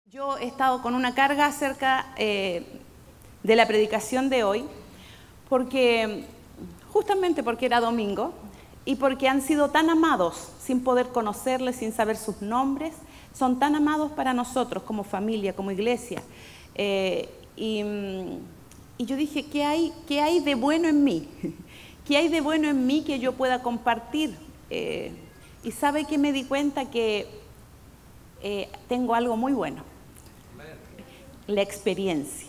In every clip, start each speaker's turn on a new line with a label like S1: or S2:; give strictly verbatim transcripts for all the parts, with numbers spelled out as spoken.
S1: Yo he estado con una carga acerca eh, de la predicación de hoy, porque justamente porque era domingo y porque han sido tan amados sin poder conocerles, sin saber sus nombres, son tan amados para nosotros como familia, como iglesia. Eh, y, y yo dije, ¿qué hay, qué hay de bueno en mí? ¿Qué hay de bueno en mí que yo pueda compartir? Eh, y sabe que me di cuenta que eh, tengo algo muy bueno. La experiencia.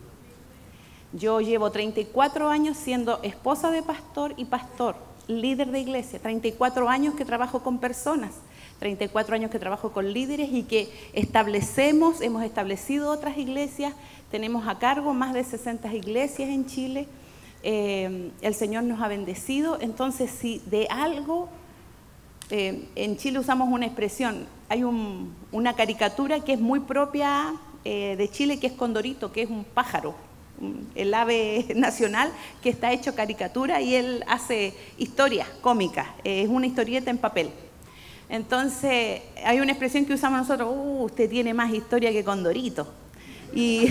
S1: Yo llevo treinta y cuatro años siendo esposa de pastor y pastor, líder de iglesia, treinta y cuatro años que trabajo con personas, treinta y cuatro años que trabajo con líderes y que establecemos, hemos establecido otras iglesias, tenemos a cargo más de sesenta iglesias en Chile, eh, el Señor nos ha bendecido. Entonces, si de algo, eh, en Chile usamos una expresión, hay un, una caricatura que es muy propia Eh, de Chile, que es Condorito, que es un pájaro, el ave nacional que está hecho caricatura y él hace historias cómicas, eh, es una historieta en papel. Entonces hay una expresión que usamos nosotros, uh, usted tiene más historia que Condorito. Y,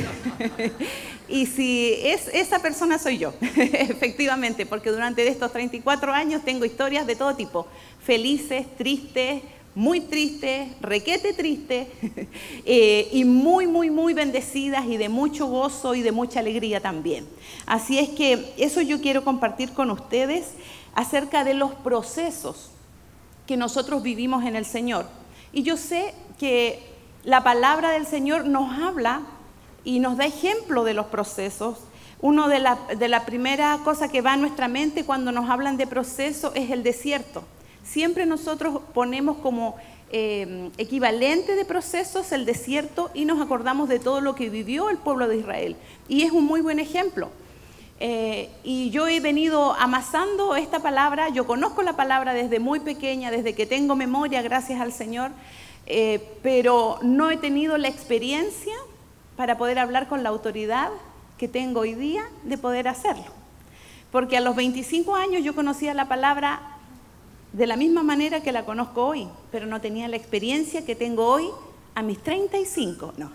S1: y si es esa persona soy yo, efectivamente, porque durante estos treinta y cuatro años tengo historias de todo tipo, felices, tristes, muy tristes, requete tristes, eh, y muy, muy, muy bendecidas y de mucho gozo y de mucha alegría también. Así es que eso yo quiero compartir con ustedes acerca de los procesos que nosotros vivimos en el Señor. Y yo sé que la palabra del Señor nos habla y nos da ejemplo de los procesos. Una de la, de la primera cosa que va a nuestra mente cuando nos hablan de proceso es el desierto. Siempre nosotros ponemos como eh, equivalente de procesos el desierto y nos acordamos de todo lo que vivió el pueblo de Israel. Y es un muy buen ejemplo. Eh, y yo he venido amasando esta palabra, yo conozco la palabra desde muy pequeña, desde que tengo memoria, gracias al Señor, eh, pero no he tenido la experiencia para poder hablar con la autoridad que tengo hoy día de poder hacerlo. Porque a los veinticinco años yo conocía la palabra de la misma manera que la conozco hoy, pero no tenía la experiencia que tengo hoy a mis treinta y cinco, no,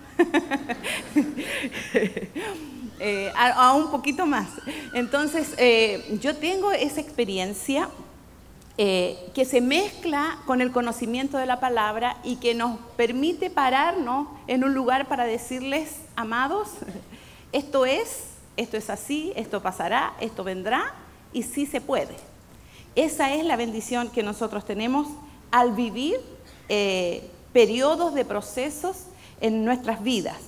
S1: eh, a, a un poquito más. Entonces, eh, yo tengo esa experiencia eh, que se mezcla con el conocimiento de la palabra y que nos permite pararnos en un lugar para decirles, amados, esto es, esto es así, esto pasará, esto vendrá y sí se puede. Esa es la bendición que nosotros tenemos al vivir eh, periodos de procesos en nuestras vidas.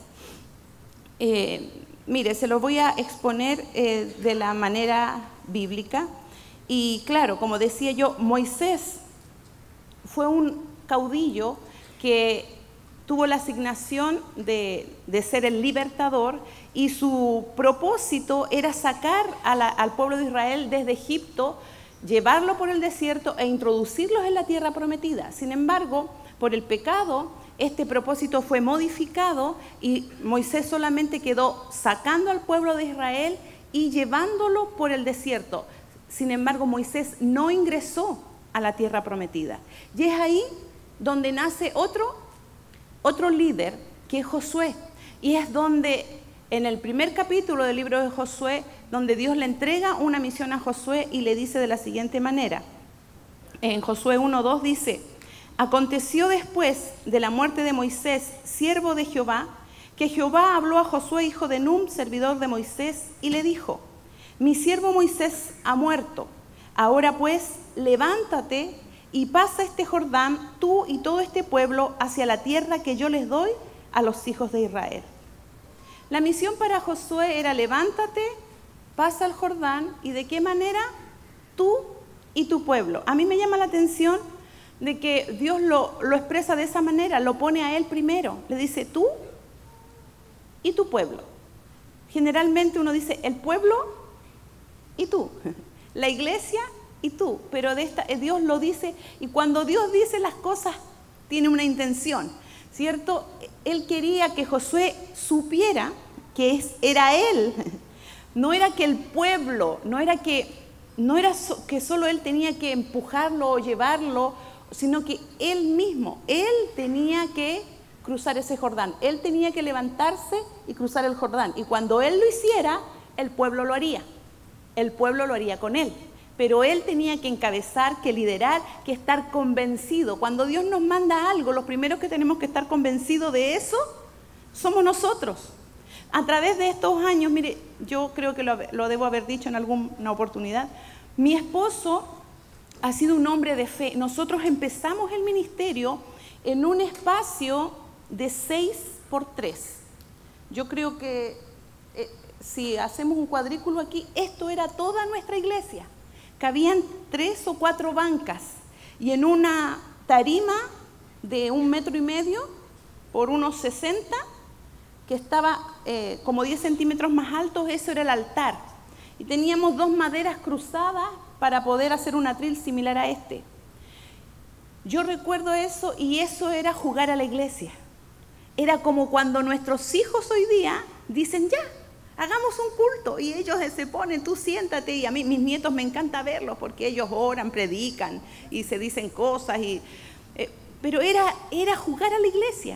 S1: Eh, mire, se lo voy a exponer eh, de la manera bíblica. Y claro, como decía yo, Moisés fue un caudillo que tuvo la asignación de, de ser el libertador y su propósito era sacar a la, al pueblo de Israel desde Egipto, llevarlo por el desierto e introducirlos en la tierra prometida. Sin embargo, por el pecado, este propósito fue modificado y Moisés solamente quedó sacando al pueblo de Israel y llevándolo por el desierto. Sin embargo, Moisés no ingresó a la tierra prometida. Y es ahí donde nace otro, otro líder, que es Josué. Y es donde, en el primer capítulo del libro de Josué, donde Dios le entrega una misión a Josué y le dice de la siguiente manera. En Josué uno dos dice, aconteció después de la muerte de Moisés, siervo de Jehová, que Jehová habló a Josué, hijo de Nun, servidor de Moisés, y le dijo, mi siervo Moisés ha muerto. Ahora pues, levántate y pasa este Jordán, tú y todo este pueblo, hacia la tierra que yo les doy a los hijos de Israel. La misión para Josué era levántate, pasa al Jordán, y ¿de qué manera? Tú y tu pueblo. A mí me llama la atención de que Dios lo, lo expresa de esa manera, lo pone a él primero. Le dice tú y tu pueblo. Generalmente uno dice el pueblo y tú, la iglesia y tú, pero de esta, Dios lo dice, y cuando Dios dice las cosas tiene una intención, ¿cierto? Él quería que Josué supiera que es, era él. No era que el pueblo, no era que, no era so, que solo él tenía que empujarlo o llevarlo, sino que él mismo, él tenía que cruzar ese Jordán. Él tenía que levantarse y cruzar el Jordán. Y cuando él lo hiciera, el pueblo lo haría. El pueblo lo haría con él. Pero él tenía que encabezar, que liderar, que estar convencido. Cuando Dios nos manda algo, los primeros que tenemos que estar convencidos de eso somos nosotros. A través de estos años, mire, yo creo que lo, lo debo haber dicho en alguna oportunidad, mi esposo ha sido un hombre de fe. Nosotros empezamos el ministerio en un espacio de seis por tres. Yo creo que eh, si hacemos un cuadrículo aquí, esto era toda nuestra iglesia. Cabían tres o cuatro bancas y en una tarima de un metro y medio por unos sesenta, que estaba eh, como diez centímetros más alto, eso era el altar. Y teníamos dos maderas cruzadas para poder hacer un atril similar a este. Yo recuerdo eso y eso era jugar a la iglesia. Era como cuando nuestros hijos hoy día dicen ya, hagamos un culto y ellos se ponen, tú siéntate, y a mí mis nietos me encanta verlos porque ellos oran, predican y se dicen cosas, y, eh, pero era, era jugar a la iglesia.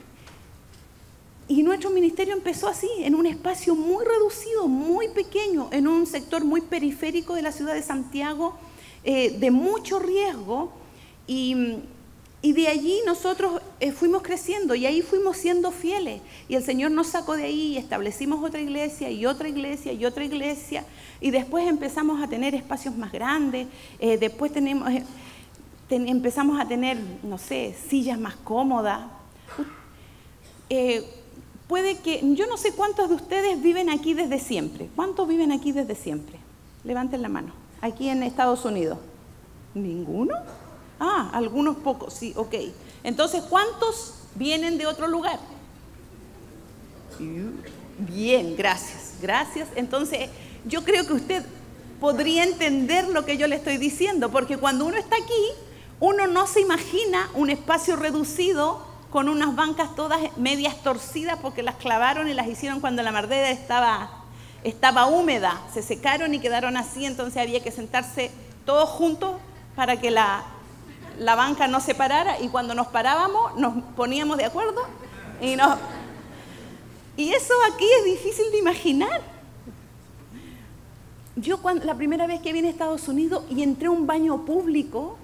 S1: Y nuestro ministerio empezó así, en un espacio muy reducido, muy pequeño, en un sector muy periférico de la ciudad de Santiago, eh, de mucho riesgo, y... Y de allí nosotros eh, fuimos creciendo y ahí fuimos siendo fieles. Y el Señor nos sacó de ahí y establecimos otra iglesia y otra iglesia y otra iglesia. Y después empezamos a tener espacios más grandes. Eh, después tenemos, eh, ten, empezamos a tener, no sé, sillas más cómodas. Eh, puede que, yo no sé cuántos de ustedes viven aquí desde siempre. ¿Cuántos viven aquí desde siempre? Levanten la mano. Aquí en Estados Unidos. ¿Ninguno? Ah, algunos pocos, sí, ok. Entonces, ¿cuántos vienen de otro lugar? Bien, gracias, gracias. Entonces, yo creo que usted podría entender lo que yo le estoy diciendo, porque cuando uno está aquí, uno no se imagina un espacio reducido con unas bancas todas medias torcidas porque las clavaron y las hicieron cuando la madera estaba, estaba húmeda. Se secaron y quedaron así, entonces había que sentarse todos juntos para que la... la banca no se parara, y cuando nos parábamos nos poníamos de acuerdo y, nos... y eso aquí es difícil de imaginar. Yo cuando, la primera vez que vine a Estados Unidos y entré a un baño público,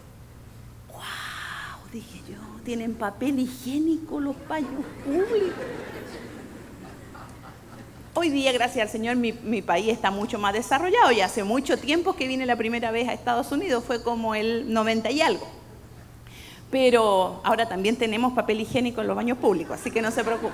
S1: wow, dije yo, tienen papel higiénico los baños públicos. Hoy día, gracias al Señor, mi, mi país está mucho más desarrollado y hace mucho tiempo que vine la primera vez a Estados Unidos, fue como el noventa y algo. Pero ahora también tenemos papel higiénico en los baños públicos, así que no se preocupe.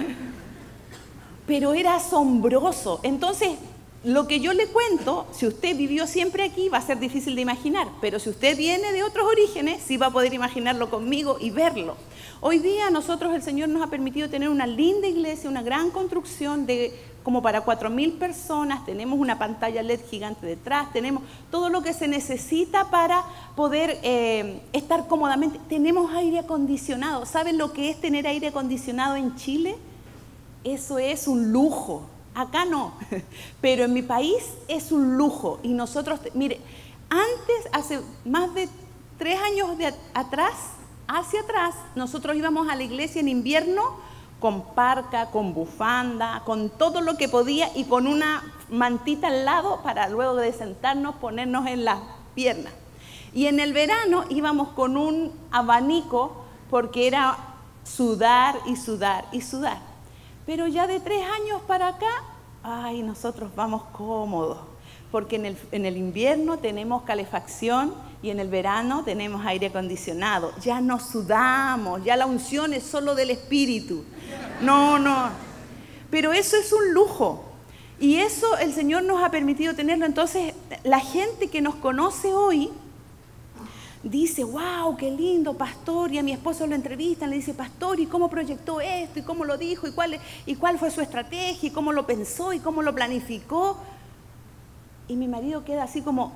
S1: Pero era asombroso. Entonces, lo que yo le cuento, si usted vivió siempre aquí, va a ser difícil de imaginar, pero si usted viene de otros orígenes, sí va a poder imaginarlo conmigo y verlo. Hoy día nosotros, el Señor nos ha permitido tener una linda iglesia, una gran construcción de como para cuatro mil personas, tenemos una pantalla L E D gigante detrás, tenemos todo lo que se necesita para poder eh, estar cómodamente. Tenemos aire acondicionado. ¿Saben lo que es tener aire acondicionado en Chile? Eso es un lujo. Acá no, pero en mi país es un lujo. Y nosotros, mire, antes, hace más de tres años de atrás, hacia atrás, nosotros íbamos a la iglesia en invierno con parca, con bufanda, con todo lo que podía y con una mantita al lado para luego de sentarnos ponernos en las piernas. Y en el verano íbamos con un abanico porque era sudar y sudar y sudar. Pero ya de tres años para acá, ay, nosotros vamos cómodos, porque en el, en el invierno tenemos calefacción y en el verano tenemos aire acondicionado. Ya no sudamos, ya la unción es solo del Espíritu. No, no. Pero eso es un lujo. Y eso el Señor nos ha permitido tenerlo. Entonces, la gente que nos conoce hoy dice, wow, qué lindo, pastor, y a mi esposo lo entrevistan, le dice, pastor, ¿y cómo proyectó esto? ¿Y cómo lo dijo? ¿Y cuál, y cuál fue su estrategia? ¿Y cómo lo pensó? ¿Y cómo lo planificó? Y mi marido queda así como,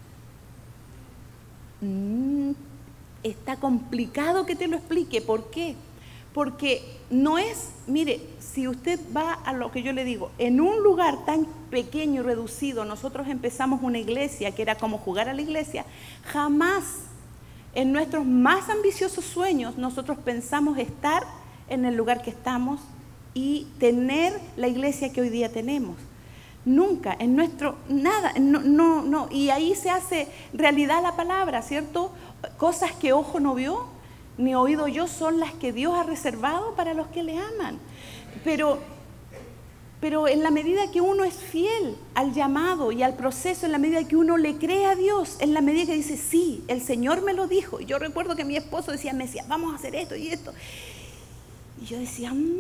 S1: mmm, está complicado que te lo explique. ¿Por qué? Porque no es, mire, si usted va a lo que yo le digo, en un lugar tan pequeño y reducido, nosotros empezamos una iglesia que era como jugar a la iglesia, jamás en nuestros más ambiciosos sueños nosotros pensamos estar en el lugar que estamos y tener la iglesia que hoy día tenemos. Nunca, en nuestro, nada, no, no, no. Y ahí se hace realidad la palabra, ¿cierto? Cosas que ojo no vio, ni oído yo, son las que Dios ha reservado para los que le aman. Pero, pero en la medida que uno es fiel al llamado y al proceso, en la medida que uno le cree a Dios, en la medida que dice, sí, el Señor me lo dijo. Y yo recuerdo que mi esposo decía, me decía, vamos a hacer esto y esto. Y yo decía, mmm,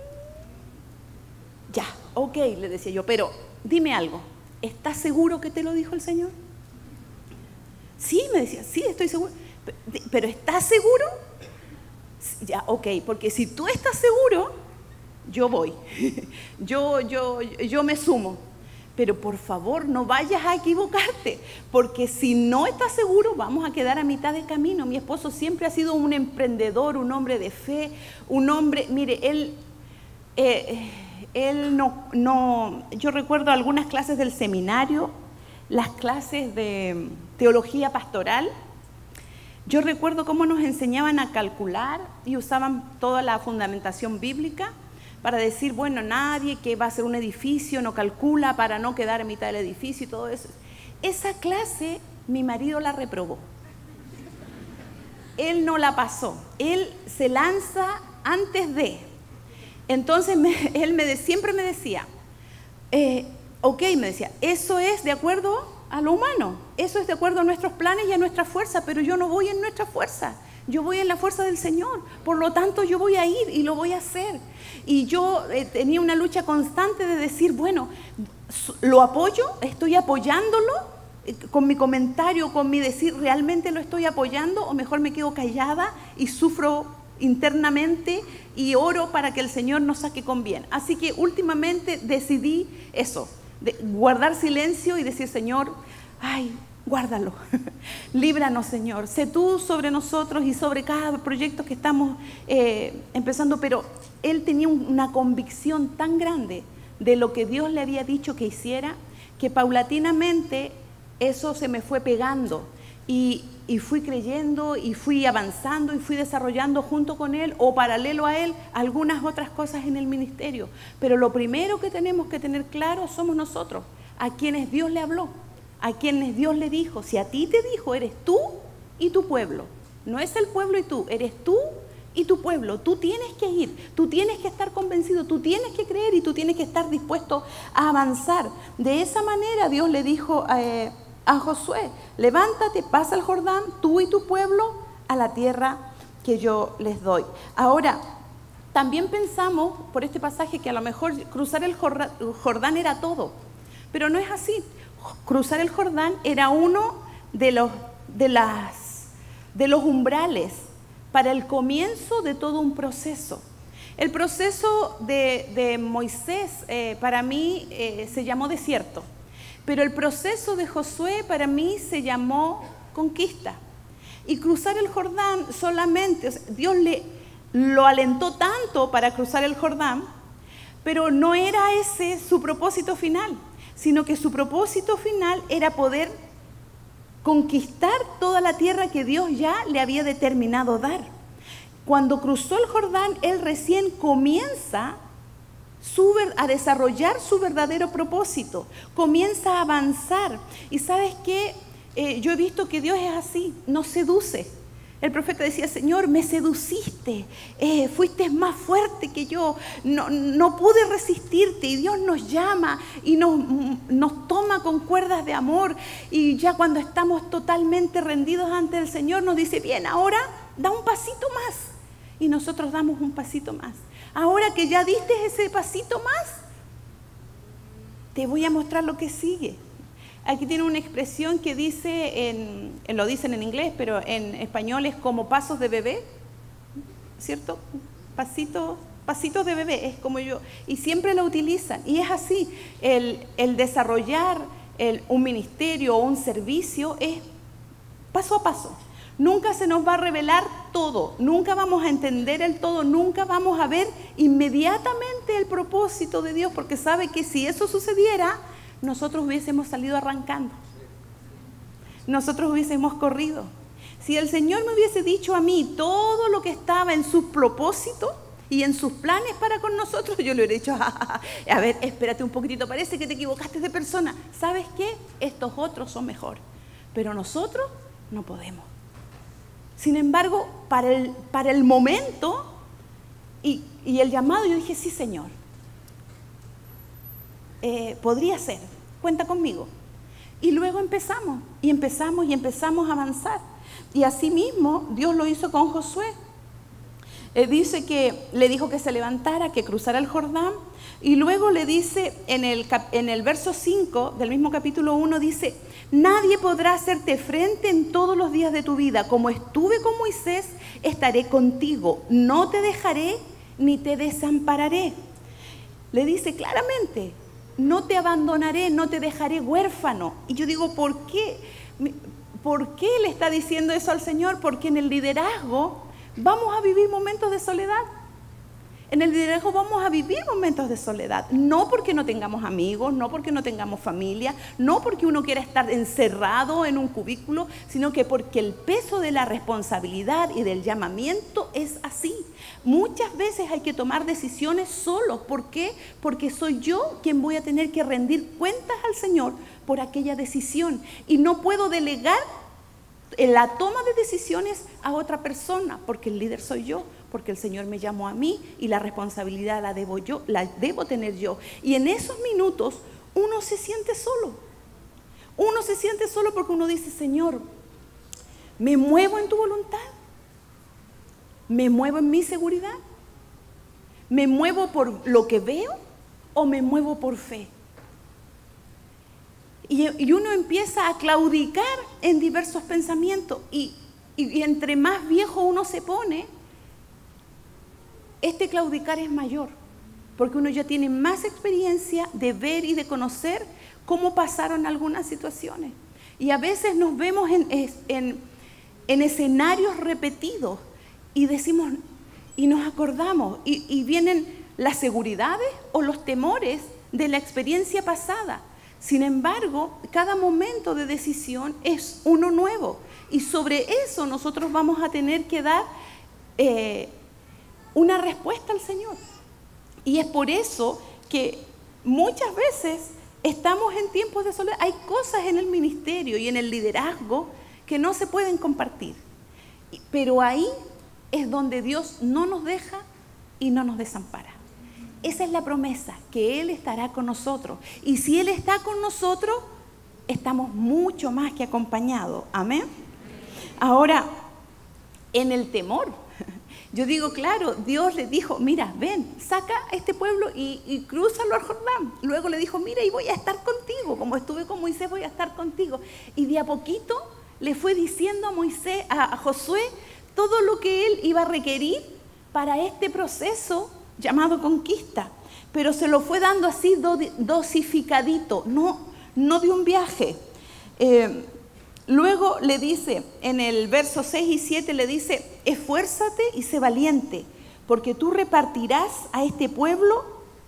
S1: ya, ok, le decía yo, pero dime algo, ¿estás seguro que te lo dijo el Señor? Sí, me decía, sí, estoy seguro. ¿Pero estás seguro? Ya, ok, porque si tú estás seguro, yo voy. yo, yo, yo me sumo. Pero por favor, no vayas a equivocarte, porque si no estás seguro, vamos a quedar a mitad de camino. Mi esposo siempre ha sido un emprendedor, un hombre de fe, un hombre, mire, él... Eh, Él no, no, yo recuerdo algunas clases del seminario, las clases de teología pastoral. Yo recuerdo cómo nos enseñaban a calcular y usaban toda la fundamentación bíblica para decir, bueno, nadie que va a hacer un edificio no calcula para no quedar en mitad del edificio y todo eso. Esa clase mi marido la reprobó. Él no la pasó. Él se lanza antes de... Entonces me, él me de, siempre me decía, eh, ok, me decía, eso es de acuerdo a lo humano, eso es de acuerdo a nuestros planes y a nuestra fuerza, pero yo no voy en nuestra fuerza, yo voy en la fuerza del Señor, por lo tanto yo voy a ir y lo voy a hacer. Y yo eh, tenía una lucha constante de decir, bueno, lo apoyo, estoy apoyándolo, eh, con mi comentario, con mi decir, ¿realmente lo estoy apoyando o mejor me quedo callada y sufro internamente y oro para que el Señor nos saque con bien? Así que últimamente decidí eso, de guardar silencio y decir, Señor, ay, guárdalo, líbranos, Señor, sé tú sobre nosotros y sobre cada proyecto que estamos eh, empezando. Pero él tenía un, una convicción tan grande de lo que Dios le había dicho que hiciera, que paulatinamente eso se me fue pegando y Y fui creyendo y fui avanzando y fui desarrollando junto con él o paralelo a él algunas otras cosas en el ministerio. Pero lo primero que tenemos que tener claro somos nosotros, a quienes Dios le habló, a quienes Dios le dijo. Si a ti te dijo, eres tú y tu pueblo. No es el pueblo y tú, eres tú y tu pueblo. Tú tienes que ir, tú tienes que estar convencido, tú tienes que creer y tú tienes que estar dispuesto a avanzar. De esa manera Dios le dijo eh, a Josué, levántate, pasa el Jordán, tú y tu pueblo, a la tierra que yo les doy. Ahora, también pensamos por este pasaje que a lo mejor cruzar el Jordán era todo, pero no es así. Cruzar el Jordán era uno de los, de las, de los umbrales para el comienzo de todo un proceso. El proceso de, de Moisés eh, para mí eh, se llamó desierto. Pero el proceso de Josué para mí se llamó conquista. Y cruzar el Jordán solamente, o sea, Dios le, lo alentó tanto para cruzar el Jordán, pero no era ese su propósito final, sino que su propósito final era poder conquistar toda la tierra que Dios ya le había determinado dar. Cuando cruzó el Jordán, él recién comienza Su, a desarrollar su verdadero propósito, comienza a avanzar. Y ¿sabes qué? Eh, yo he visto que Dios es así, nos seduce. El profeta decía, Señor, me seduciste, eh, fuiste más fuerte que yo, no, no pude resistirte. Y Dios nos llama y nos, nos toma con cuerdas de amor. Y ya cuando estamos totalmente rendidos ante el Señor, nos dice, bien, ahora da un pasito más. Y nosotros damos un pasito más. Ahora que ya diste ese pasito más, te voy a mostrar lo que sigue. Aquí tiene una expresión que dice, en, lo dicen en inglés, pero en español es como pasos de bebé, ¿cierto? Pasitos, pasitos de bebé, es como yo, y siempre lo utilizan. Y es así, el, el desarrollar el, un ministerio o un servicio es paso a paso. Nunca se nos va a revelar todo, nunca vamos a entender el todo, nunca vamos a ver inmediatamente el propósito de Dios, porque sabe que si eso sucediera, nosotros hubiésemos salido arrancando, nosotros hubiésemos corrido. Si el Señor me hubiese dicho a mí todo lo que estaba en su propósito y en sus planes para con nosotros, yo le hubiera dicho, ah, a ver, espérate un poquitito, parece que te equivocaste de persona. ¿Sabes qué? Estos otros son mejor, pero nosotros no podemos. Sin embargo, para el, para el momento y, y el llamado, yo dije, sí, Señor, eh, podría ser, cuenta conmigo. Y luego empezamos, y empezamos, y empezamos a avanzar. Y así mismo Dios lo hizo con Josué. Eh, dice que le dijo que se levantara, que cruzara el Jordán, y luego le dice en el, en el verso cinco del mismo capítulo uno, dice, nadie podrá hacerte frente en todos los días de tu vida. Como estuve con Moisés, estaré contigo. No te dejaré ni te desampararé. Le dice claramente, no te abandonaré, no te dejaré huérfano. Y yo digo, ¿por qué? ¿Por qué le está diciendo eso al Señor? Porque en el liderazgo vamos a vivir momentos de soledad. En el liderazgo vamos a vivir momentos de soledad. No porque no tengamos amigos, no porque no tengamos familia, no porque uno quiera estar encerrado en un cubículo, sino que porque el peso de la responsabilidad y del llamamiento es así. Muchas veces hay que tomar decisiones solos. ¿Por qué? Porque soy yo quien voy a tener que rendir cuentas al Señor por aquella decisión. Y no puedo delegar en la toma de decisiones a otra persona, porque el líder soy yo, porque el Señor me llamó a mí y la responsabilidad la debo yo, la debo tener yo. Y en esos minutos uno se siente solo. Uno se siente solo porque uno dice, Señor, ¿me muevo en tu voluntad? ¿Me muevo en mi seguridad? ¿Me muevo por lo que veo o me muevo por fe? Y, y uno empieza a claudicar en diversos pensamientos y, y, y entre más viejo uno se pone, este claudicar es mayor, porque uno ya tiene más experiencia de ver y de conocer cómo pasaron algunas situaciones. Y a veces nos vemos en, en, en escenarios repetidos y decimos, y nos acordamos, y, y vienen las seguridades o los temores de la experiencia pasada. Sin embargo, cada momento de decisión es uno nuevo, y sobre eso nosotros vamos a tener que dar eh, una respuesta al Señor. Y es por eso que muchas veces estamos en tiempos de soledad. Hay cosas en el ministerio y en el liderazgo que no se pueden compartir, pero ahí es donde Dios no nos deja y no nos desampara. Esa es la promesa, que Él estará con nosotros. Y si Él está con nosotros, estamos mucho más que acompañados. Amén. Ahora, en el temor, yo digo, claro, Dios le dijo, mira, ven, saca a este pueblo y, y crúzalo al Jordán. Luego le dijo, mira, y voy a estar contigo. Como estuve con Moisés, voy a estar contigo. Y de a poquito le fue diciendo a Moisés, a, a Josué, todo lo que él iba a requerir para este proceso llamado conquista, pero se lo fue dando así do, dosificadito, no, no de un viaje. Eh, luego le dice, en el verso seis y siete le dice, esfuérzate y sé valiente, porque tú repartirás a este pueblo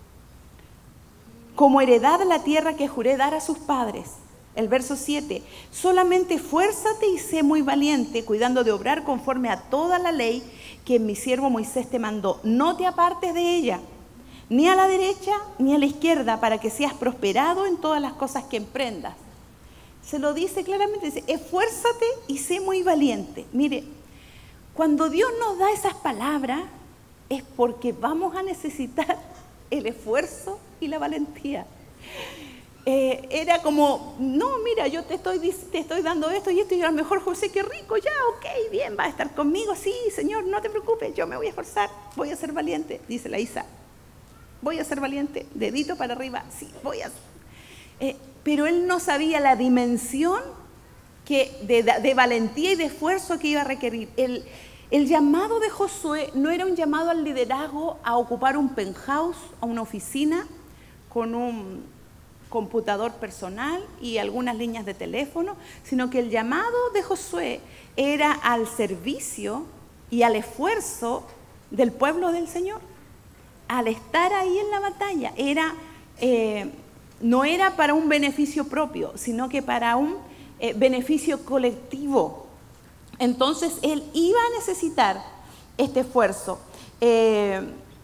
S1: como heredad la tierra que juré dar a sus padres. El verso siete, solamente esfuérzate y sé muy valiente, cuidando de obrar conforme a toda la ley que mi siervo Moisés te mandó. No te apartes de ella, ni a la derecha ni a la izquierda, para que seas prosperado en todas las cosas que emprendas. Se lo dice claramente, dice, esfuérzate y sé muy valiente. Mire, cuando Dios nos da esas palabras, es porque vamos a necesitar el esfuerzo y la valentía. Eh, era como, no, mira, yo te estoy, te estoy dando esto y esto, y a lo mejor José, qué rico, ya, ok, bien, va a estar conmigo, sí, Señor, no te preocupes, yo me voy a esforzar, voy a ser valiente, dice la Isa, voy a ser valiente, dedito para arriba, sí, voy a... Eh, pero él no sabía la dimensión que de, de valentía y de esfuerzo que iba a requerir. El, el llamado de Josué no era un llamado al liderazgo a ocupar un penthouse, a una oficina, con un computador personal y algunas líneas de teléfono, sino que el llamado de Josué era al servicio y al esfuerzo del pueblo del Señor. Al estar ahí en la batalla, era, eh, no era para un beneficio propio, sino que para un eh, beneficio colectivo. Entonces, él iba a necesitar este esfuerzo. Eh,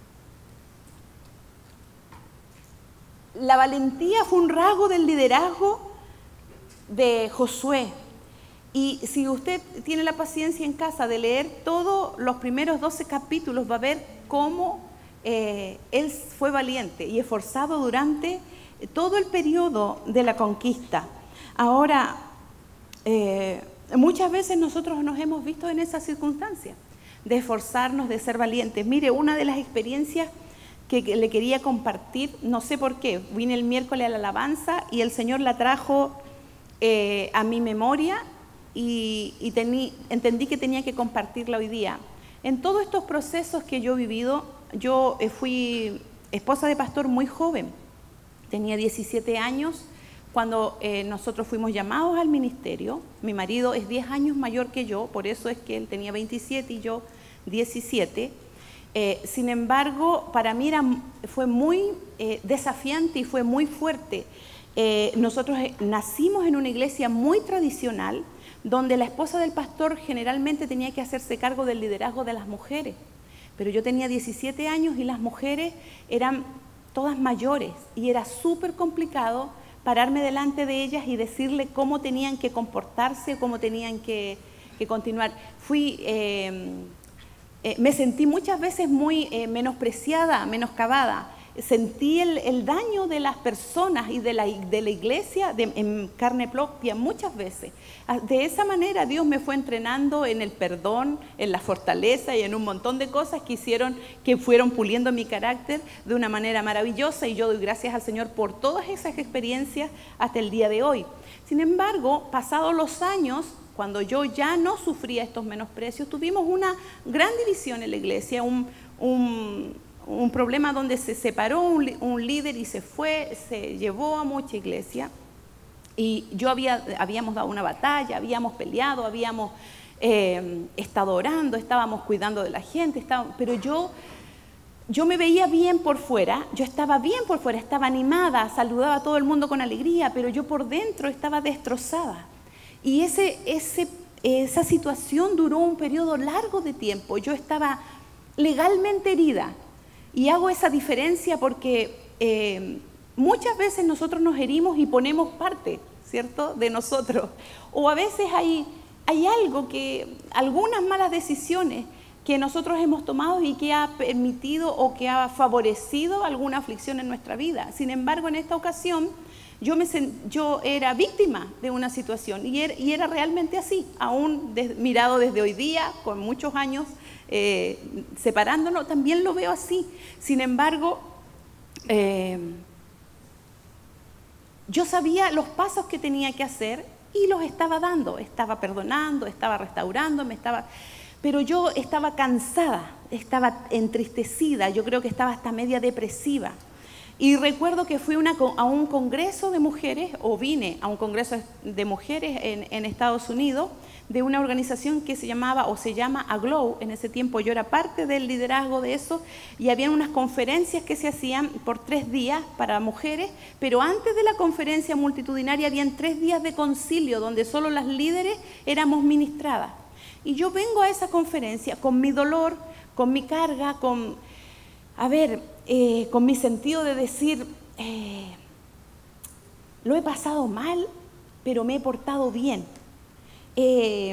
S1: la valentía fue un rasgo del liderazgo de Josué. Y si usted tiene la paciencia en casa de leer todos los primeros doce capítulos, va a ver cómo eh, él fue valiente y esforzado durante todo el periodo de la conquista. Ahora, eh, muchas veces nosotros nos hemos visto en esas circunstancias, de esforzarnos, de ser valientes. Mire, una de las experiencias que, que le quería compartir, no sé por qué, vine el miércoles a la alabanza y el Señor la trajo eh, a mi memoria y, y tení, entendí que tenía que compartirla hoy día. En todos estos procesos que yo he vivido, yo eh, fui esposa de pastor muy joven, tenía diecisiete años, cuando eh, nosotros fuimos llamados al ministerio. Mi marido es diez años mayor que yo, por eso es que él tenía veintisiete y yo diecisiete. Eh, sin embargo, para mí era, fue muy eh, desafiante y fue muy fuerte. Eh, nosotros eh, nacimos en una iglesia muy tradicional, donde la esposa del pastor generalmente tenía que hacerse cargo del liderazgo de las mujeres. Pero yo tenía diecisiete años y las mujeres eran todas mayores y era súper complicado pararme delante de ellas y decirle cómo tenían que comportarse, cómo tenían que, que continuar. Fui, eh, eh, me sentí muchas veces muy eh, menospreciada, menoscabada. Sentí el, el daño de las personas y de la, de la iglesia de, en carne propia muchas veces. De esa manera Dios me fue entrenando en el perdón, en la fortaleza y en un montón de cosas que hicieron, que fueron puliendo mi carácter de una manera maravillosa, y yo doy gracias al Señor por todas esas experiencias hasta el día de hoy. Sin embargo, pasados los años, cuando yo ya no sufría estos menosprecios, tuvimos una gran división en la iglesia, un... un un problema donde se separó un, un líder y se fue, se llevó a mucha iglesia, y yo había, habíamos dado una batalla, habíamos peleado, habíamos eh, estado orando, estábamos cuidando de la gente, estábamos, pero yo, yo me veía bien por fuera, yo estaba bien por fuera, estaba animada, saludaba a todo el mundo con alegría, pero yo por dentro estaba destrozada. Y ese, ese, esa situación duró un periodo largo de tiempo. Yo estaba legalmente herida. Y hago esa diferencia porque eh, muchas veces nosotros nos herimos y ponemos parte, ¿cierto?, de nosotros. O a veces hay, hay algo que, algunas malas decisiones que nosotros hemos tomado y que ha permitido o que ha favorecido alguna aflicción en nuestra vida. Sin embargo, en esta ocasión yo, me, yo era víctima de una situación y era, y era realmente así, aún de, mirado desde hoy día, con muchos años, Eh, separándonos, también lo veo así. Sin embargo, eh, yo sabía los pasos que tenía que hacer y los estaba dando, estaba perdonando, estaba restaurando, me estaba, pero yo estaba cansada, estaba entristecida, yo creo que estaba hasta media depresiva. Y recuerdo que fui una, a un congreso de mujeres, o vine a un congreso de mujeres en, en Estados Unidos, de una organización que se llamaba o se llama Aglow. En ese tiempo yo era parte del liderazgo de eso, y había unas conferencias que se hacían por tres días para mujeres, pero antes de la conferencia multitudinaria habían tres días de concilio donde solo las líderes éramos ministradas. Y yo vengo a esa conferencia con mi dolor, con mi carga, con, a ver, eh, con mi sentido de decir, eh, lo he pasado mal, pero me he portado bien. Eh,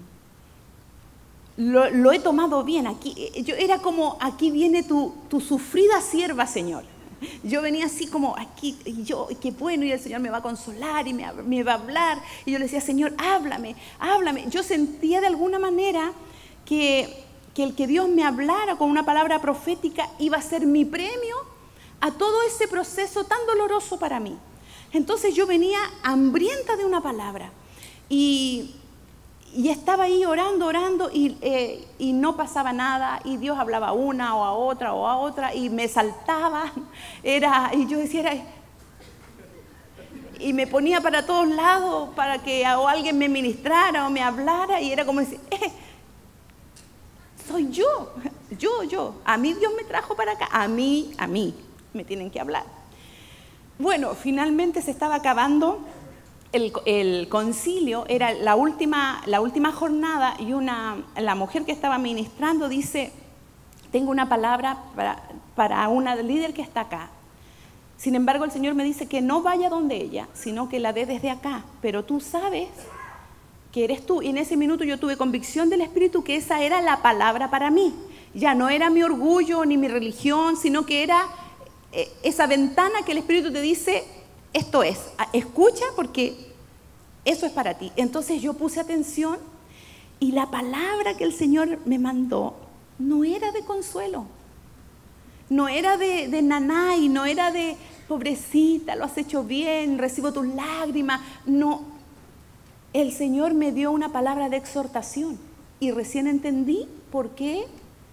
S1: lo, lo he tomado bien. Aquí, yo era como, aquí viene tu, tu sufrida sierva, Señor. Yo venía así como, aquí, y yo, qué bueno, y el Señor me va a consolar y me, me va a hablar. Y yo le decía, Señor, háblame, háblame. Yo sentía de alguna manera que, que el que Dios me hablara con una palabra profética iba a ser mi premio a todo ese proceso tan doloroso para mí. Entonces yo venía hambrienta de una palabra. Y... Y estaba ahí orando, orando, y, eh, y no pasaba nada, y Dios hablaba a una o a otra o a otra, y me saltaba, era, y yo decía, era, y me ponía para todos lados para que o alguien me ministrara o me hablara, y era como decir, eh, soy yo, yo, yo, a mí Dios me trajo para acá, a mí, a mí, me tienen que hablar. Bueno, finalmente se estaba acabando El, el concilio, era la última, la última jornada, y una, la mujer que estaba ministrando dice, tengo una palabra para, para una líder que está acá. Sin embargo, el Señor me dice que no vaya donde ella, sino que la dé desde acá. Pero tú sabes que eres tú. Y en ese minuto yo tuve convicción del Espíritu que esa era la palabra para mí. Ya no era mi orgullo ni mi religión, sino que era eh, esa ventana que el Espíritu te dice, esto es, escucha porque eso es para ti. Entonces yo puse atención y la palabra que el Señor me mandó no era de consuelo, no era de, de nanay, no era de pobrecita, lo has hecho bien, recibo tus lágrimas. No, el Señor me dio una palabra de exhortación y recién entendí por qué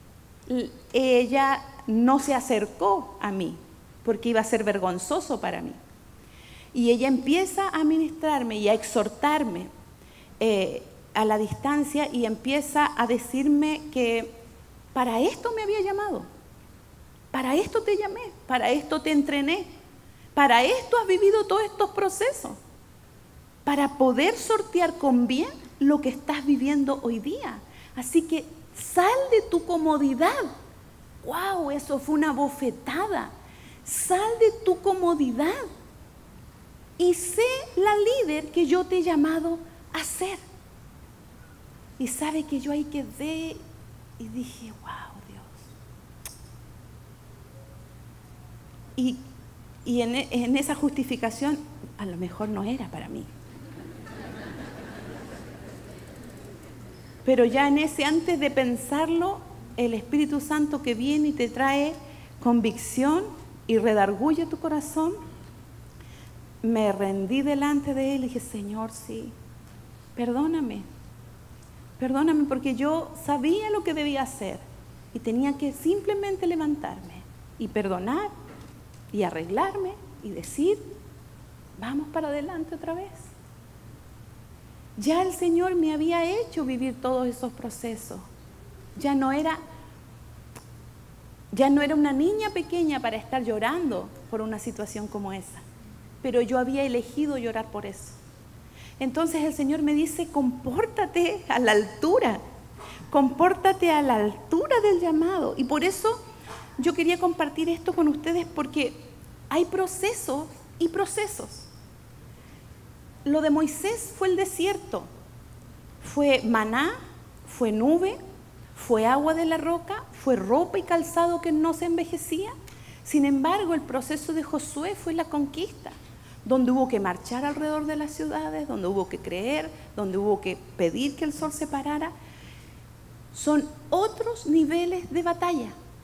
S1: ella no se acercó a mí, porque iba a ser vergonzoso para mí. Y ella empieza a ministrarme y a exhortarme eh, a la distancia y empieza a decirme que para esto me había llamado, para esto te llamé, para esto te entrené, para esto has vivido todos estos procesos, para poder sortear con bien lo que estás viviendo hoy día. Así que sal de tu comodidad. ¡Wow! Eso fue una bofetada. Sal de tu comodidad y sé la líder que yo te he llamado a ser. Y sabe que yo ahí quedé y dije, wow, Dios. Y, y en, en esa justificación, a lo mejor no era para mí. Pero ya en ese, antes de pensarlo, el Espíritu Santo que viene y te trae convicción y redarguye tu corazón, me rendí delante de Él y dije, Señor, sí, perdóname, perdóname porque yo sabía lo que debía hacer y tenía que simplemente levantarme y perdonar y arreglarme y decir, vamos para adelante otra vez. Ya el Señor me había hecho vivir todos esos procesos. Ya no era, ya no era una niña pequeña para estar llorando por una situación como esa. Pero yo había elegido llorar por eso. Entonces el Señor me dice, compórtate a la altura, compórtate a la altura del llamado. Y por eso yo quería compartir esto con ustedes, porque hay procesos y procesos. Lo de Moisés fue el desierto, fue maná, fue nube, fue agua de la roca, fue ropa y calzado que no se envejecía. Sin embargo, el proceso de Josué fue la conquista, donde hubo que marchar alrededor de las ciudades, donde hubo que creer, donde hubo que pedir que el sol se parara. Son otros niveles de batalla.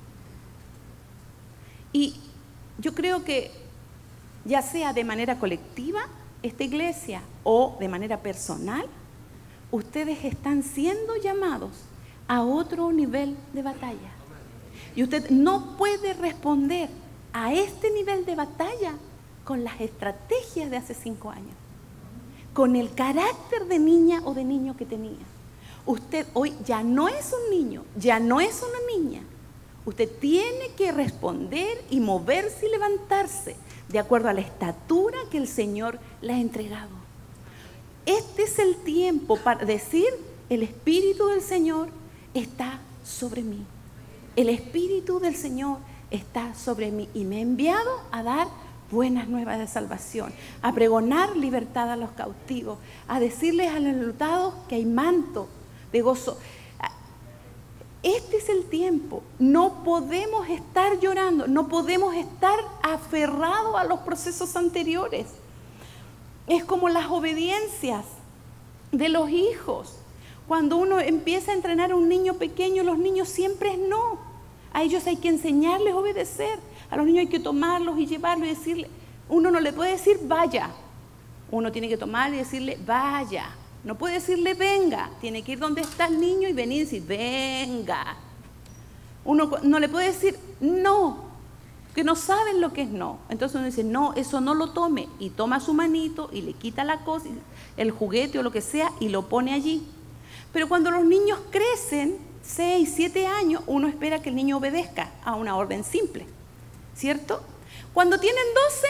S1: Y yo creo que ya sea de manera colectiva, esta iglesia, o de manera personal, ustedes están siendo llamados a otro nivel de batalla. Y usted no puede responder a este nivel de batalla con las estrategias de hace cinco años, con el carácter de niña o de niño que tenía. Usted hoy ya no es un niño, ya no es una niña. Usted tiene que responder y moverse y levantarse de acuerdo a la estatura que el Señor le ha entregado. Este es el tiempo para decir, el Espíritu del Señor está sobre mí. El Espíritu del Señor está sobre mí y me ha enviado a dar buenas nuevas de salvación, a pregonar libertad a los cautivos, a decirles a los enlutados que hay manto de gozo. Este es el tiempo. No podemos estar llorando, no podemos estar aferrados a los procesos anteriores. Es como las obediencias de los hijos. Cuando uno empieza a entrenar a un niño pequeño, los niños siempre es no. A ellos hay que enseñarles a obedecer. A los niños hay que tomarlos y llevarlos y decirle, uno no le puede decir vaya. Uno tiene que tomar y decirle vaya. No puede decirle venga, tiene que ir donde está el niño y venir y decir venga. Uno no le puede decir no, que no saben lo que es no. Entonces uno dice no, eso no lo tome, y toma su manito y le quita la cosa, el juguete o lo que sea, y lo pone allí. Pero cuando los niños crecen, seis, siete años, uno espera que el niño obedezca a una orden simple, ¿cierto? Cuando tienen doce,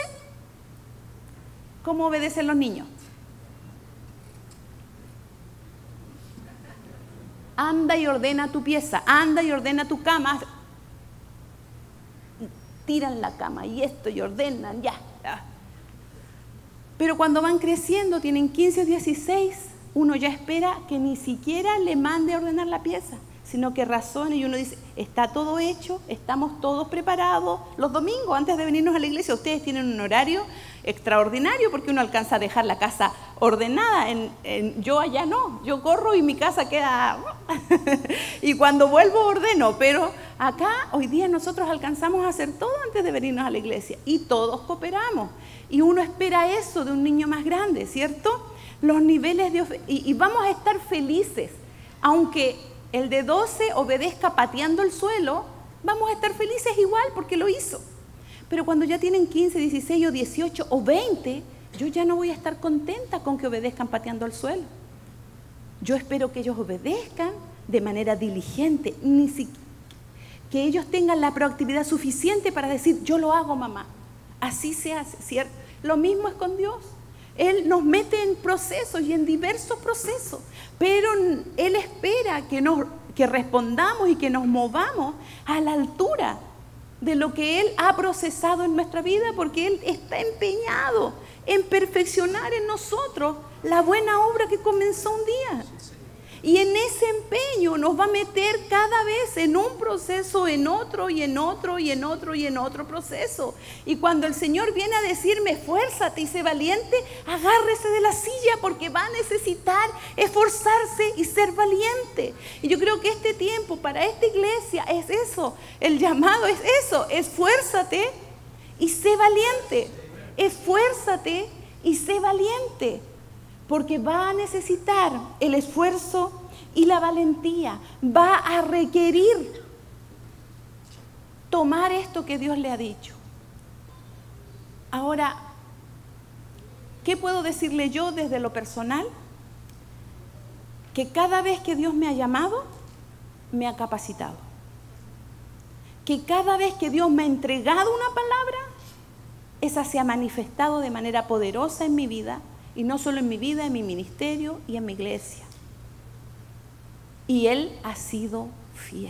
S1: ¿cómo obedecen los niños? Anda y ordena tu pieza, anda y ordena tu cama. tiran la cama y esto y ordenan, ya, ya. Pero cuando van creciendo, tienen quince o dieciséis, uno ya espera que ni siquiera le mande a ordenar la pieza, sino que razone y uno dice, está todo hecho, estamos todos preparados. Los domingos, antes de venirnos a la iglesia, ustedes tienen un horario extraordinario porque uno alcanza a dejar la casa ordenada. En, en, yo allá no, yo corro y mi casa queda... y cuando vuelvo ordeno, pero acá hoy día nosotros alcanzamos a hacer todo antes de venirnos a la iglesia y todos cooperamos. Y uno espera eso de un niño más grande, ¿cierto? Los niveles de... Y, y vamos a estar felices, aunque el de doce obedezca pateando el suelo, vamos a estar felices igual porque lo hizo. Pero cuando ya tienen quince, dieciséis o dieciocho o veinte, yo ya no voy a estar contenta con que obedezcan pateando el suelo. Yo espero que ellos obedezcan de manera diligente, ni siquiera que ellos tengan la proactividad suficiente para decir, yo lo hago, mamá. Así se hace, ¿cierto? Lo mismo es con Dios. Él nos mete en procesos y en diversos procesos, pero Él espera que, nos, que respondamos y que nos movamos a la altura de lo que Él ha procesado en nuestra vida, porque Él está empeñado en perfeccionar en nosotros la buena obra que comenzó un día. Y en ese empeño nos va a meter cada vez en un proceso, en otro, y en otro, y en otro, y en otro proceso. Y cuando el Señor viene a decirme, esfuérzate y sé valiente, agárrese de la silla porque va a necesitar esforzarse y ser valiente. Y yo creo que este tiempo para esta iglesia es eso, el llamado es eso, esfuérzate y sé valiente. Esfuérzate y sé valiente. Porque va a necesitar el esfuerzo y la valentía. Va a requerir tomar esto que Dios le ha dicho. Ahora, ¿qué puedo decirle yo desde lo personal? Que cada vez que Dios me ha llamado, me ha capacitado. Que cada vez que Dios me ha entregado una palabra, esa se ha manifestado de manera poderosa en mi vida. Y no solo en mi vida, en mi ministerio y en mi iglesia. Y Él ha sido fiel.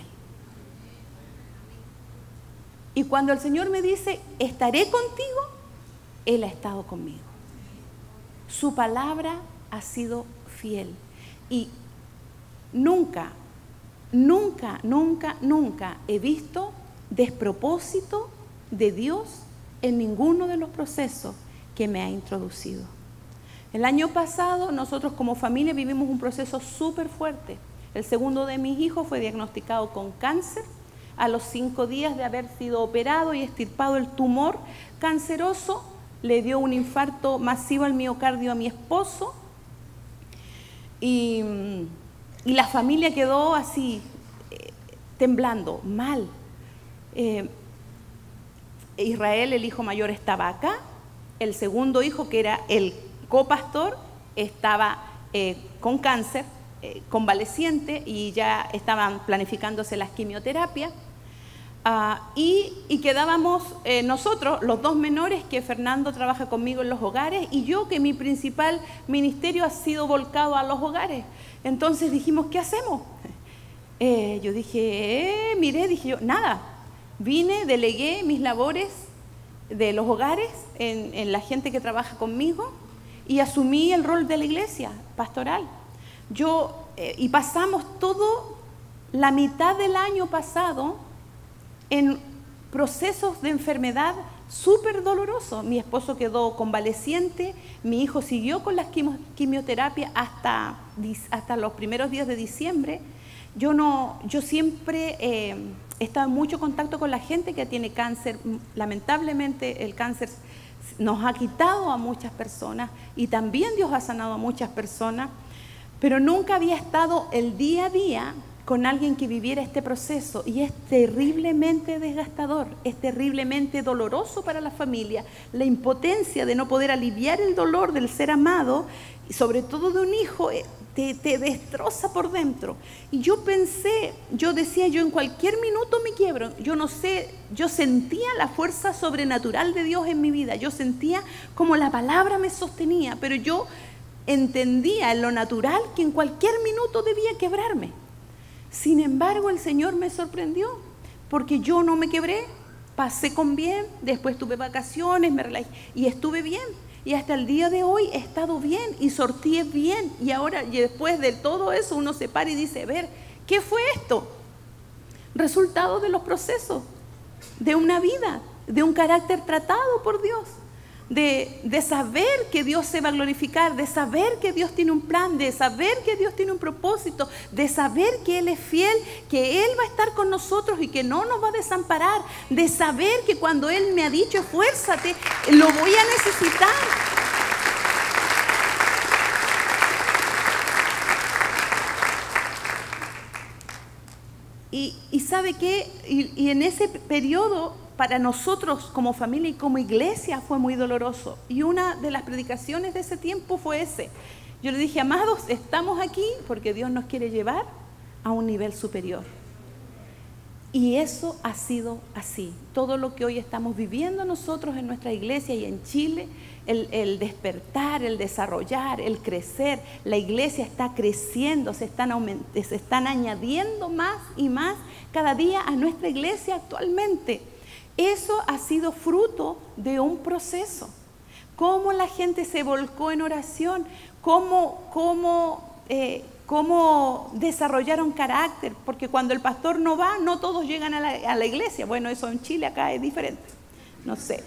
S1: Y cuando el Señor me dice, estaré contigo, Él ha estado conmigo. Su palabra ha sido fiel. Y nunca, nunca, nunca, nunca he visto despropósito de Dios en ninguno de los procesos que me ha introducido. El año pasado nosotros como familia vivimos un proceso súper fuerte. El segundo de mis hijos fue diagnosticado con cáncer. A los cinco días de haber sido operado y extirpado el tumor canceroso, le dio un infarto masivo al miocardio a mi esposo. Y, y la familia quedó así, eh, temblando, mal. Eh, Israel, el hijo mayor, estaba acá. El segundo hijo, que era el copastor, estaba eh, con cáncer, eh, convaleciente, y ya estaban planificándose las quimioterapias. Uh, y, y quedábamos eh, nosotros, los dos menores, que Fernando trabaja conmigo en los hogares, y yo, que mi principal ministerio ha sido volcado a los hogares. Entonces dijimos, ¿qué hacemos? Eh, yo dije, eh, miré, dije yo, nada. Vine, delegué mis labores de los hogares en, en la gente que trabaja conmigo, y asumí el rol de la iglesia pastoral. Yo, eh, y pasamos todo, la mitad del año pasado, en procesos de enfermedad súper dolorosos. Mi esposo quedó convaleciente, mi hijo siguió con las quimio, quimioterapias hasta, hasta los primeros días de diciembre. Yo, no, yo siempre eh, he estado en mucho contacto con la gente que tiene cáncer. Lamentablemente el cáncer nos ha quitado a muchas personas y también Dios ha sanado a muchas personas, pero nunca había estado el día a día con alguien que viviera este proceso, y es terriblemente desgastador, es terriblemente doloroso para la familia, la impotencia de no poder aliviar el dolor del ser amado, y sobre todo de un hijo, te, te destroza por dentro. Y yo pensé, yo decía, yo en cualquier minuto me quiebro. Yo no sé, yo sentía la fuerza sobrenatural de Dios en mi vida, yo sentía como la palabra me sostenía, pero yo entendía en lo natural que en cualquier minuto debía quebrarme. Sin embargo, el Señor me sorprendió, porque yo no me quebré, pasé con bien, después tuve vacaciones, me relajé y estuve bien. Y hasta el día de hoy he estado bien y sorteé bien. Y ahora, y después de todo eso, uno se para y dice, a ver, ¿qué fue esto? Resultado de los procesos, de una vida, de un carácter tratado por Dios. De, de saber que Dios se va a glorificar, de saber que Dios tiene un plan, de saber que Dios tiene un propósito, de saber que Él es fiel, que Él va a estar con nosotros y que no nos va a desamparar, de saber que cuando Él me ha dicho esfuérzate, lo voy a necesitar. Y, y ¿sabe qué? Y, y en ese periodo para nosotros como familia y como iglesia fue muy doloroso. Y una de las predicaciones de ese tiempo fue ese. Yo le dije, amados, estamos aquí porque Dios nos quiere llevar a un nivel superior. Y eso ha sido así. Todo lo que hoy estamos viviendo nosotros en nuestra iglesia y en Chile, el, el despertar, el desarrollar, el crecer, la iglesia está creciendo, se están, aument- se están añadiendo más y más cada día a nuestra iglesia actualmente. Eso ha sido fruto de un proceso. Cómo la gente se volcó en oración, cómo, cómo, eh, cómo desarrollaron carácter, porque cuando el pastor no va, no todos llegan a la, a la iglesia. Bueno, eso en Chile acá es diferente, no sé.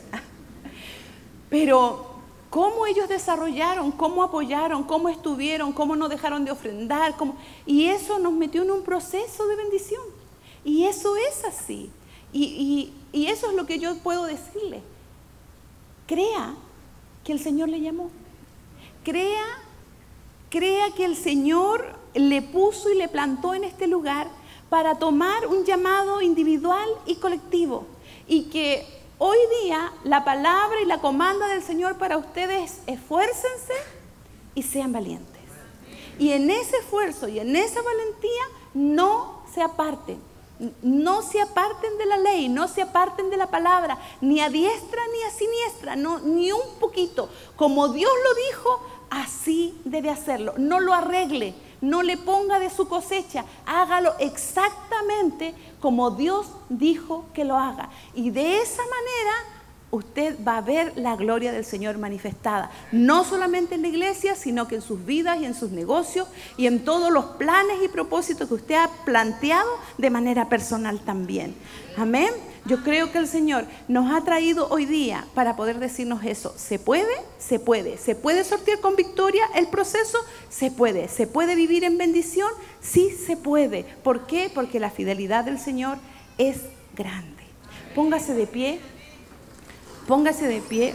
S1: Pero cómo ellos desarrollaron, cómo apoyaron, cómo estuvieron, cómo no dejaron de ofrendar, cómo, y eso nos metió en un proceso de bendición. Y eso es así. Y, y, y eso es lo que yo puedo decirle. Crea que el Señor le llamó. Crea, crea que el Señor le puso y le plantó en este lugar para tomar un llamado individual y colectivo. Y que hoy día la palabra y la comanda del Señor para ustedes, esfuércense y sean valientes. Y en ese esfuerzo y en esa valentía no se aparten. No se aparten de la ley, no se aparten de la palabra, ni a diestra ni a siniestra, no, ni un poquito. Como Dios lo dijo, así debe hacerlo. No lo arregle, no le ponga de su cosecha, hágalo exactamente como Dios dijo que lo haga. Y de esa manera usted va a ver la gloria del Señor manifestada, no solamente en la iglesia, sino que en sus vidas y en sus negocios y en todos los planes y propósitos que usted ha planteado de manera personal también. Amén. Yo creo que el Señor nos ha traído hoy día para poder decirnos eso. ¿Se puede? Se puede. ¿Se puede sortear con victoria el proceso? Se puede. ¿Se puede vivir en bendición? Sí, se puede. ¿Por qué? Porque la fidelidad del Señor es grande. Póngase de pie. Póngase de pie.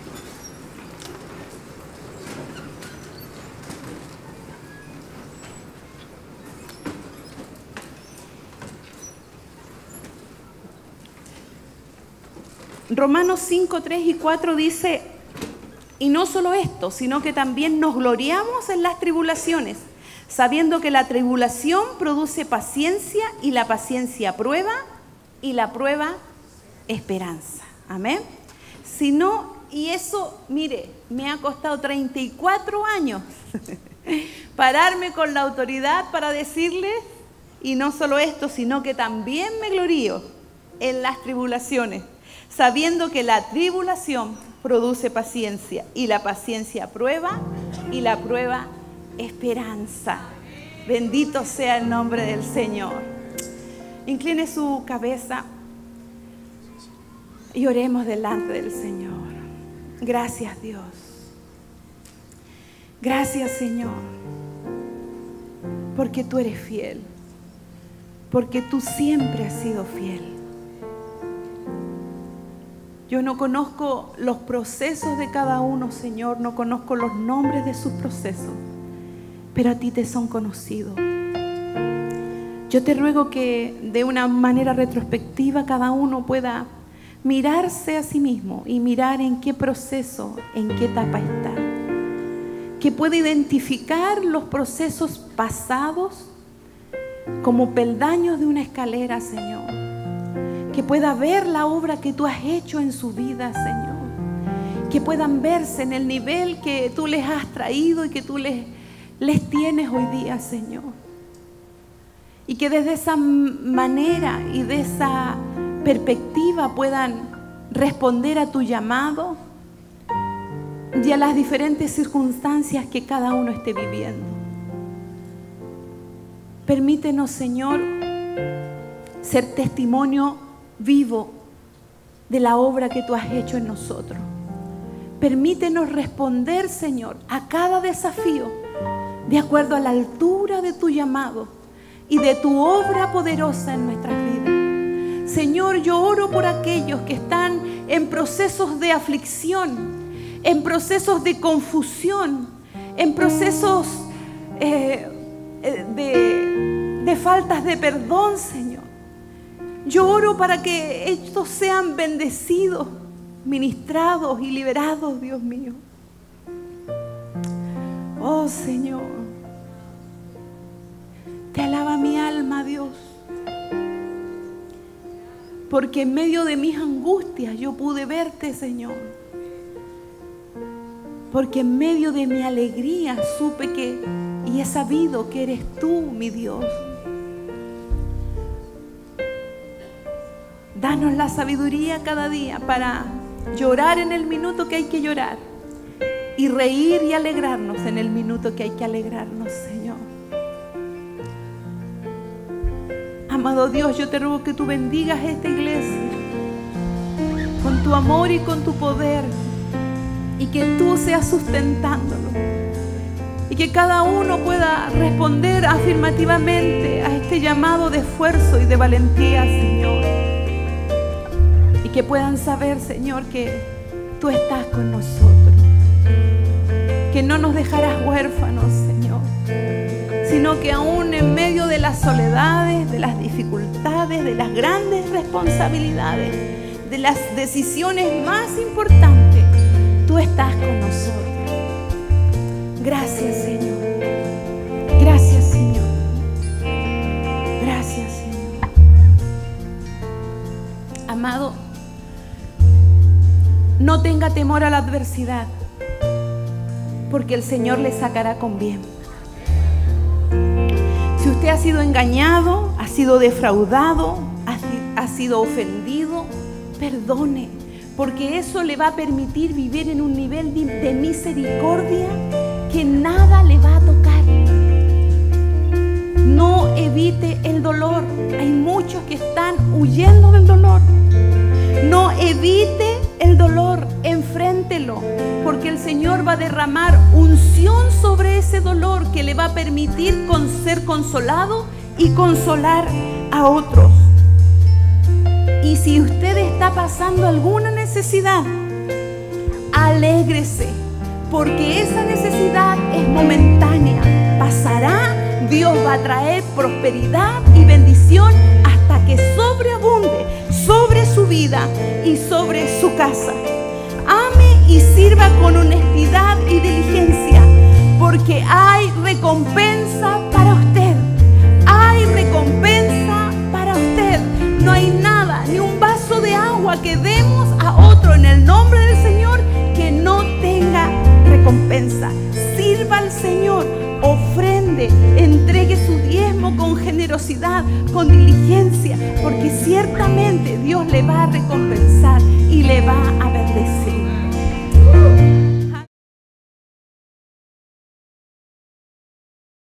S1: Romanos cinco, tres y cuatro dice, y no solo esto, sino que también nos gloriamos en las tribulaciones, sabiendo que la tribulación produce paciencia y la paciencia prueba y la prueba esperanza. Amén. Si no, y eso, mire, me ha costado treinta y cuatro años pararme con la autoridad para decirles, y no solo esto, sino que también me glorío en las tribulaciones, sabiendo que la tribulación produce paciencia, y la paciencia prueba, y la prueba esperanza. Bendito sea el nombre del Señor. Incline su cabeza y oremos delante del Señor. Gracias, Dios. Gracias, Señor, porque tú eres fiel, porque tú siempre has sido fiel. Yo no conozco los procesos de cada uno, Señor, no conozco los nombres de sus procesos, pero a ti te son conocidos. Yo te ruego que de una manera retrospectiva cada uno pueda mirarse a sí mismo y mirar en qué proceso, en qué etapa está. Que pueda identificar los procesos pasados como peldaños de una escalera, Señor. Que pueda ver la obra que tú has hecho en su vida, Señor. Que puedan verse en el nivel que tú les has traído y que tú les, les tienes hoy día, Señor. Y que desde esa manera y de esa perspectiva puedan responder a tu llamado y a las diferentes circunstancias que cada uno esté viviendo. Permítenos, Señor, ser testimonio vivo de la obra que tú has hecho en nosotros. Permítenos responder, Señor, a cada desafío de acuerdo a la altura de tu llamado y de tu obra poderosa en nuestras vidas. Señor, yo oro por aquellos que están en procesos de aflicción, en procesos de confusión, en procesos eh, de, de faltas de perdón, Señor. Yo oro para que estos sean bendecidos, ministrados y liberados, Dios mío. Oh, Señor, te alaba mi alma, Dios, porque en medio de mis angustias yo pude verte, Señor. Porque en medio de mi alegría supe que y he sabido que eres tú, mi Dios. Danos la sabiduría cada día para llorar en el minuto que hay que llorar y reír y alegrarnos en el minuto que hay que alegrarnos, Señor. Amado Dios, yo te ruego que tú bendigas esta iglesia con tu amor y con tu poder, y que tú seas sustentándolo, y que cada uno pueda responder afirmativamente a este llamado de esfuerzo y de valentía, Señor. Y que puedan saber, Señor, que tú estás con nosotros, que no nos dejarás huérfanos, Señor, sino que aún en medio de las soledades, de las dificultades, de las grandes responsabilidades, de las decisiones más importantes, tú estás con nosotros. Gracias, Señor. Gracias, Señor. Gracias, Señor. Amado, no tenga temor a la adversidad, porque el Señor le sacará con bien. Si usted ha sido engañado, ha sido defraudado, ha, ha sido ofendido, perdone, porque eso le va a permitir vivir en un nivel de, de misericordia que nada le va a tocar. No evite el dolor. Hay muchos que están huyendo del dolor. No evite el dolor, enfréntelo, porque el Señor va a derramar unción sobre ese dolor que le va a permitir con ser consolado y consolar a otros. Y si usted está pasando alguna necesidad, alégrese, porque esa necesidad es momentánea, pasará. Dios va a traer prosperidad y bendición hasta que sobreabunde sobre su vida y sobre su casa. Ame y sirva con honestidad y diligencia, porque hay recompensa para usted. Hay recompensa para usted. No hay nada, ni un vaso de agua que demos a otro en el nombre del Señor que no tenga recompensa. Sirva al Señor, ofrende, entregue su diezmo con generosidad, con diligencia, porque ciertamente Dios le va a recompensar y le va a bendecir.